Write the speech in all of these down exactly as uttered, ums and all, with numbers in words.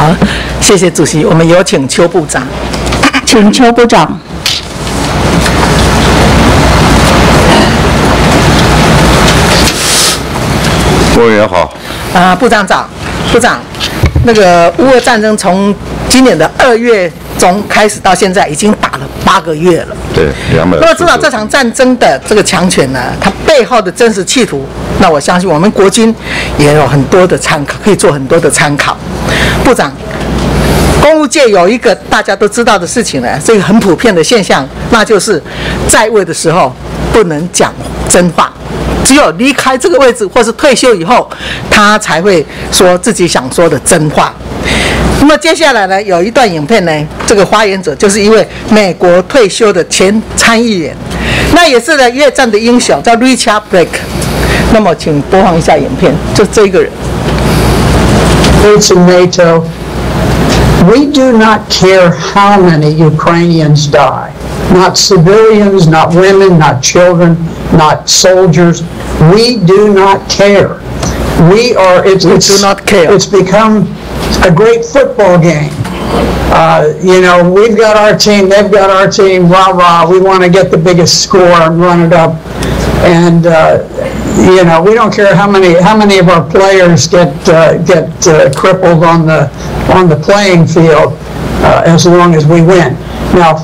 好，谢谢主席，我们有请邱部长， 请邱部长。 委员好。 啊，部长早，部长，那个乌俄战争从今年的二月中开始到现在，已经打了八个月了。 对，两百。 那么知道这场战争的这个强权呢，它背后的真实企图，那我相信我们国军也有很多的参考，可以做很多的参考。部长，公务界有一个大家都知道的事情呢，这个很普遍的现象，那就是在位的时候不能讲真话。只有离开这个位置或是退休以后，他才会说自己想说的真话。那么接下来呢，有一段影片呢，这个发言者就是一位美国退休的前参议员，那也是呢越战的英雄，叫 Richard Bragg。那么请播放一下影片，就这个人。 States in NATO, we do not care how many Ukrainians die. Not civilians, not women, not children, not soldiers. We do not care. We are. It's, we it's, do not care. It's become a great football game. Uh, you know, we've got our team, they've got our team. Rah rah. We want to get the biggest score and run it up. And uh, you know, we don't care how many how many of our players get uh, get uh, crippled on the on the playing field, uh, as long as we win. Now.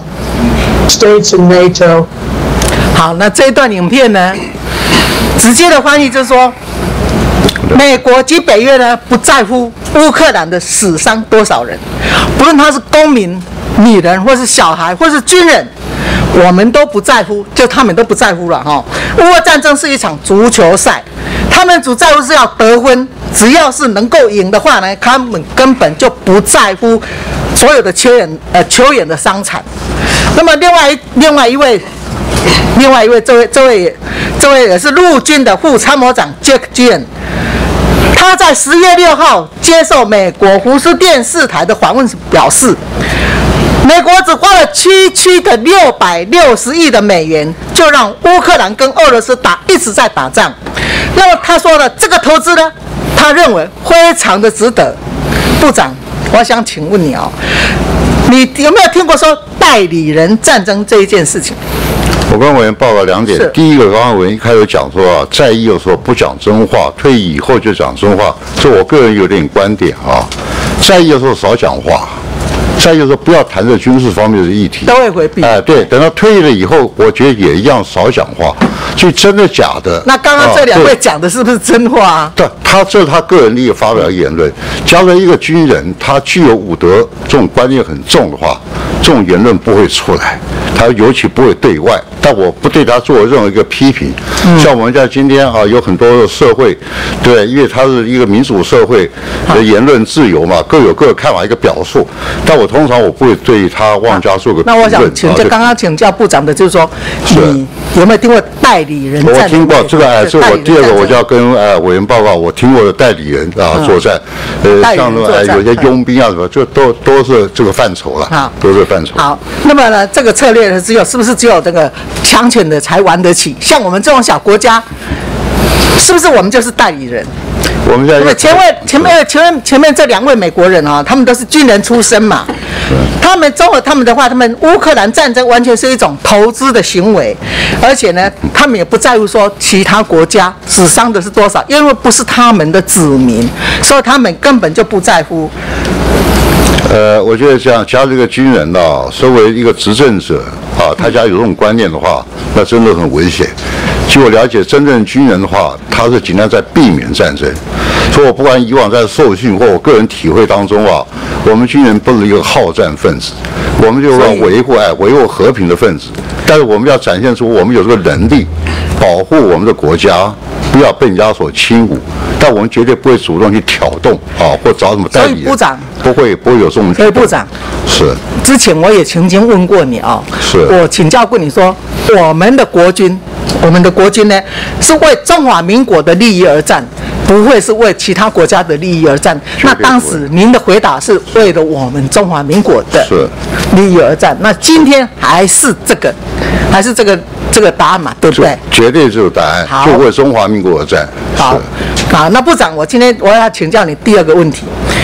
States in NATO. 好，那这一段影片呢，直接的翻译就是说，美国及北约呢不在乎乌克兰的死伤多少人，不论他是公民、女人，或是小孩，或是军人，我们都不在乎，就他们都不在乎了哈。乌俄战争是一场足球赛，他们只在乎是要得分，只要是能够赢的话呢，他们根本就不在乎所有的球员呃球员的伤残。那么另外另外一位，另外一位这位这位这位也是陆军的副参谋长 Jack Ginn， 他在十月六号接受美国福斯电视台的访问时表示，美国只花了区区的六百六十亿的美元，就让乌克兰跟俄罗斯打一直在打仗。那么他说的这个投资呢，他认为非常的值得。部长，我想请问你哦。你有没有听过说代理人战争这一件事情？ 我跟委员报告两点。第一个，刚刚委员一开始讲说啊，在役的时候不讲真话，退役以后就讲真话，这我个人有点观点啊。在役的时候少讲话，在役的时候不要谈这军事方面的议题， 都会回避。 哎、呃，对，等到退役了以后，我觉得也一样少讲话。就真的假的？ 那刚刚这两位讲的是不是真话啊？ 对，他这是他个人利益发表言论。假如一个军人他具有武德这种观念很重的话，这种言论不会出来，他尤其不会对外。但我不对他做任何一个批评。嗯、像我们在今天啊，有很多的社会，对，因为他是一个民主社会的言论自由嘛，各有各的看法，一个表述。但我通常我不会对他妄加做个评论。 那我想请教，刚刚请教部长的就是说，你有没有听过代理人战？ 我听过这个，哎，这我第二个我就要跟呃委员报告，我听过的代理人啊作战，呃，像那个有些佣兵啊什么，这都都是这个范畴了，好，都是范畴。 好，那么呢，这个策略呢，只有是不是只有这个强权的才玩得起？像我们这种小国家，是不是我们就是代理人？ 我们现在前位前面前面前面这两位美国人啊，他们都是军人出身嘛，他们综合他们的话，他们乌克兰战争完全是一种投资的行为，而且呢，他们也不在乎说其他国家死伤的是多少，因为不是他们的子民，所以他们根本就不在乎。 呃，我觉得这样，假如这个军人呢、啊，身为一个执政者啊，他家有这种观念的话，那真的很危险。据我了解，真正军人的话，他是尽量在避免战争。所以我不管以往在受训或我个人体会当中啊，我们军人不是一个好战分子，我们就要维护哎维护和平的分子。但是我们要展现出我们有这个能力，保护我们的国家，不要被人家所侵侮。但我们绝对不会主动去挑动啊，或找什么代理人。 所以部长不会不会有这种。 所以部长是之前我也曾经问过你啊、哦， 是我请教过你说，我们的国军，我们的国军呢是为中华民国的利益而战，不会是为其他国家的利益而战。那当时您的回答是为了我们中华民国的利益而战。那今天还是这个，还是这个这个答案嘛，对不对？ 绝对这个答案，就为中华民国而战。 好，好，那部长，我今天我要请教你第二个问题。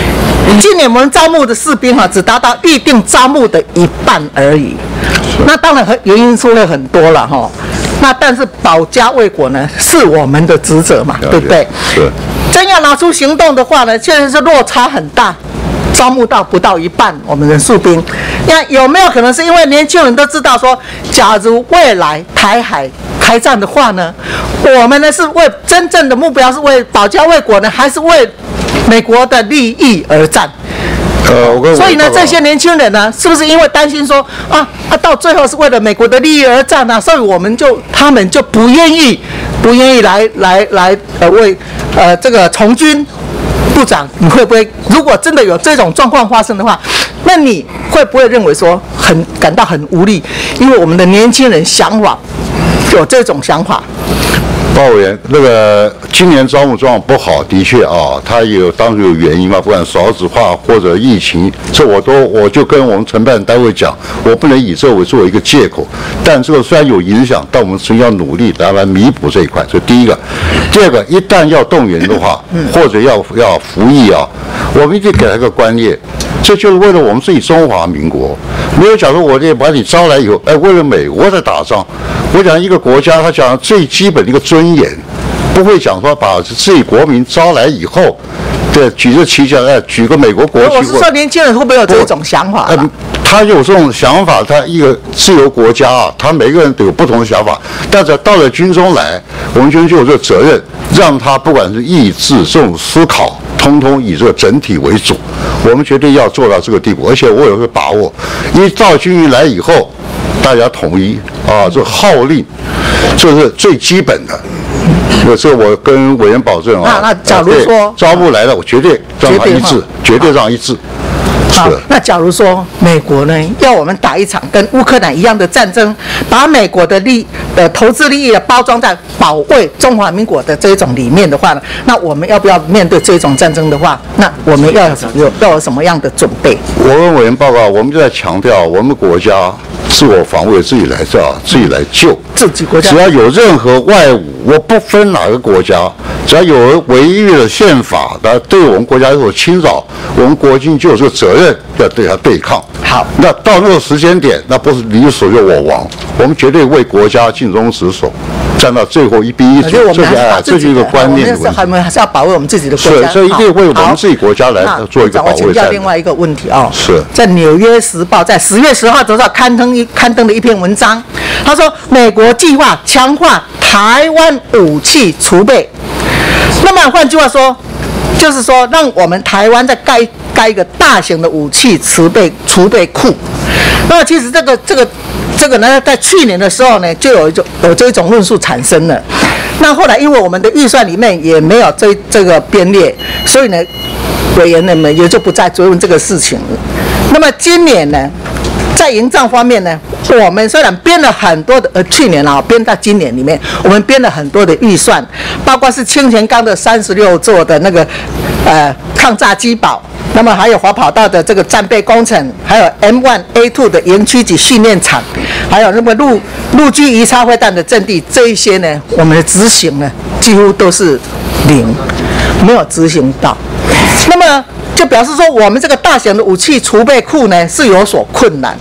今年我们招募的士兵哈，只达到预定招募的一半而已。那当然很原因出了很多了哈。那但是保家卫国呢，是我们的职责嘛，对不对？ 是。 真要拿出行动的话呢，确实是落差很大。招募到不到一半，我们的士兵，那有没有可能是因为年轻人都知道说，假如未来台海开战的话呢，我们呢是为真正的目标是为保家卫国呢，还是为美国的利益而战？ 呃，我跟所以呢，这些年轻人呢，是不是因为担心说啊啊，到最后是为了美国的利益而战呢、啊？所以我们就他们就不愿意不愿意来来来呃为呃这个从军。部长，你会不会如果真的有这种状况发生的话，那你会不会认为说很感到很无力？因为我们的年轻人想法有这种想法。 鲍委员，那个今年招募状况不好，的确啊，它也有当时有原因嘛，不管少子化或者疫情，这我都我就跟我们承办单位讲，我不能以这为作为一个借口。但这个虽然有影响，但我们实际要努力来来弥补这一块。这第一个，第二个，一旦要动员的话，或者要要服役啊，我们一定给他一个观念，这就是为了我们自己中华民国。没有假如我这把你招来以后，哎，为了美国在打仗。我讲一个国家，他讲最基本的一个尊严，不会讲说把自己国民招来以后，对，举着旗帜，哎，举个美国国旗。 我是说，年轻人会不会有这种想法？ 呃，他有这种想法，他一个自由国家啊，他每个人都有不同的想法。但是到了军中来，我们军就有这个责任，让他不管是意志这种思考，通通以这个整体为主。我们绝对要做到这个地步，而且我有个把握，一到军营来以后。大家统一啊，这号令，这是最基本的。我这我跟委员保证啊。 那那假如说招募来了，我绝对让他一致，绝对让一致。 好，那假如说美国呢要我们打一场跟乌克兰一样的战争，把美国的利的投资利益包装在保卫中华民国的这种里面的话呢，那我们要不要面对这种战争的话，那我们要有要有什么样的准备？ 我跟委员报告，我们就在强调，我们国家自我防卫自己来造，自己来救。 自己国家只要有任何外侮，我不分哪个国家，只要有人违越了宪法的，对我们国家有所侵扰，我们国军就有这个责任要对他对抗。 好， 那到那个时间点，那不是你所有我亡，我们绝对为国家尽忠职守，站到最后一兵一卒。这是哎，这就是一个观念的问题。 我们还是要保卫我们自己的国家。 是，所以一定为我们自己国家来做一个保卫战。 我请教另外一个问题哦， 是在《纽约时报》在十月十号左上刊登一刊登的一篇文章，他说美国计划强化台湾武器储备。那么换句话说，就是说让我们台湾再盖盖一个大型的武器储备储备库。那么其实这个这个这个呢，在去年的时候呢，就有一种有这种论述产生了。那后来因为我们的预算里面也没有这这个编列，所以呢，委员们也就不再追问这个事情了。那么今年呢，在营帐方面呢，我们虽然编了很多的，呃，去年啊编到今年里面，我们编了很多的预算，包括是清泉岗的三十六座的那个呃抗炸机堡，那么还有滑跑道的这个战备工程，还有 M 一 A 二 的营区及训练场，还有那么陆陆基鱼叉会弹的阵地，这一些呢，我们的执行呢几乎都是零，没有执行到。那么就表示说，我们这个大型的武器储备库呢是有所困难。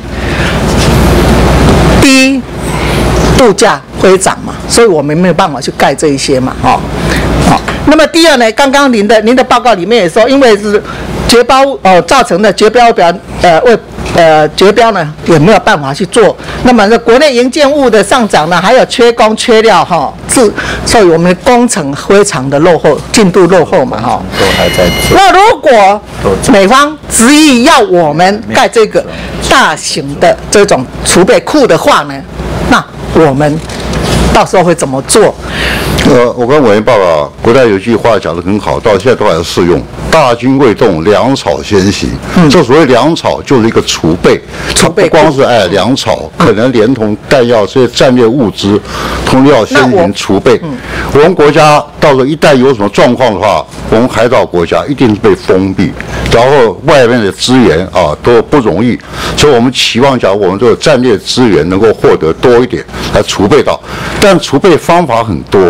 第一，度假会涨嘛，所以我们没有办法去盖这一些嘛，哦，好。那么第二呢，刚刚您的您的报告里面也说，因为是绝标呃造成的绝标表呃为呃绝标呢也没有办法去做。那么这国内营建物的上涨呢，还有缺工缺料哈，是所以我们的工程非常的落后，进度落后嘛哈。 都还在做。 那如果美方执意要我们盖这个大型的这种储备库的话呢，那我们到时候会怎么做？ 呃，我跟委员报告，国代有句话讲得很好，到现在都还适用。大军未动，粮草先行。嗯，这所谓粮草就是一个储备， 储备不光是哎粮草，可能连同弹药这些战略物资，通通要先行储备。嗯，我们国家到时候一旦有什么状况的话，我们海岛国家一定是被封闭，然后外面的资源啊都不容易，所以我们期望讲我们这个战略资源能够获得多一点来储备到，但储备方法很多。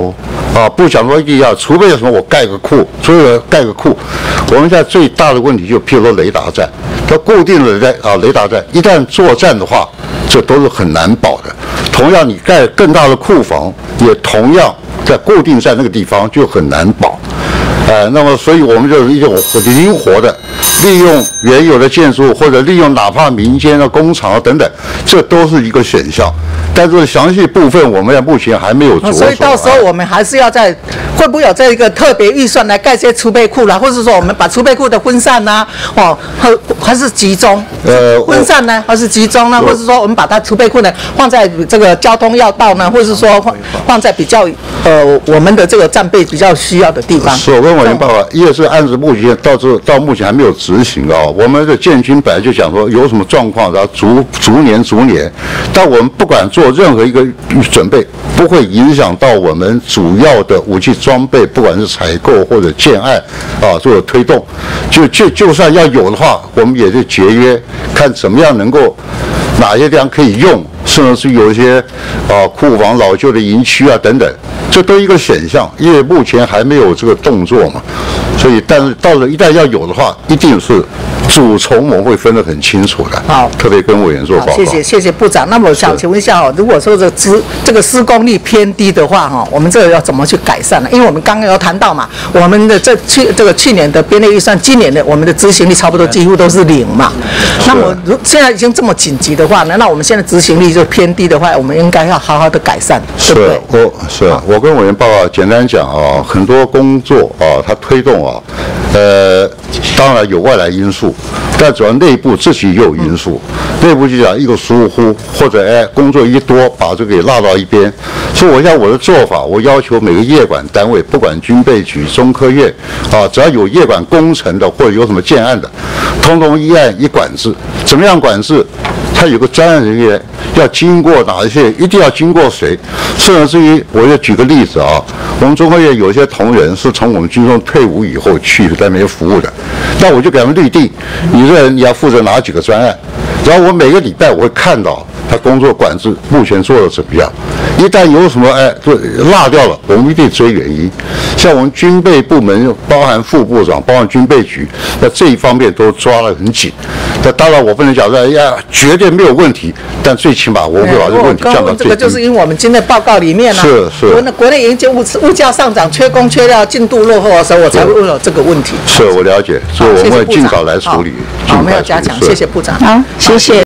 啊，不讲说一定要，除非有什么我盖个库，所以盖个库。我们现在最大的问题就譬如说雷达站，它固定的雷啊雷达站，一旦作战的话，这都是很难保的。同样，你盖更大的库房，也同样在固定在那个地方就很难保。呃，那么所以我们就是一种灵活的利用原有的建筑物，或者利用哪怕民间的工厂啊等等，这都是一个选项。但是详细部分我们目前还没有着手。 所以到时候我们还是要在会不会有这一个特别预算来盖这些储备库啦，或者说我们把储备库的分散呐、啊，哦，还还是集中？呃，分散呢，还是集中呢？或者说我们把它储备库呢放在这个交通要道呢，或者是说放放在比较呃我们的这个战备比较需要的地方？ 是，我跟委员报告，一个是案子目前到这到目前还没有执行啊。我们的建军本来就讲说有什么状况，然后逐逐年逐年，但我们不管做任何一个准备，不会影响到我们主要的武器装备，不管是采购或者建案啊，做推动。就就就算要有的话，我们也是节约，看怎么样能够哪些地方可以用，甚至是有一些啊库房老旧的营区啊等等，这都一个选项，因为目前还没有这个动作嘛。所以，但是到了一旦要有的话，一定是主从我们会分得很清楚的。 好， 特别跟委员做报告。 谢谢谢谢部长。那么我想请问一下哦，如果说这个施这个施工率偏低的话哈，我们这个要怎么去改善呢？因为我们刚刚有谈到嘛，我们的这去这个去年的编列预算，今年的我们的执行率差不多几乎都是零嘛。那么如现在已经这么紧急的话呢，那我们现在执行率就偏低的话，我们应该要好好的改善，对不对？ 我是我跟委员报告，简单讲啊，很多工作啊，它推动啊。呃，当然有外来因素，但主要内部自己也有因素。内部就讲一个疏忽，或者哎工作一多，把这个给落到一边。所以我想我的做法，我要求每个业管单位，不管军备局、中科院啊，只要有业管工程的或者有什么建案的，通通一案一管制。怎么样管制？他有个专案人员要经过哪一些，一定要经过谁？甚至于，我就举个例子啊，我们中科院有一些同仁是从我们军中退伍以后去在那边服务的，那我就给他们律定，你这人你要负责哪几个专案，然后我每个礼拜我会看到他工作管制目前做的怎么样。一旦有什么哎就落掉了，我们一定追原因。像我们军备部门，包含副部长，包含军备局，那这一方面都抓得很紧。那当然我不能讲说哎呀绝对没有问题，但最起码我会把这个问题降到最低。 这个就是因为我们今天报告里面呢、啊， 是是， 国内国内研究物物价上涨、缺工缺料、进度落后的时候，我才会问了这个问题。 是我了解，所以我们会尽早来处理。 好，我们要加强，谢谢部长。 好，谢谢。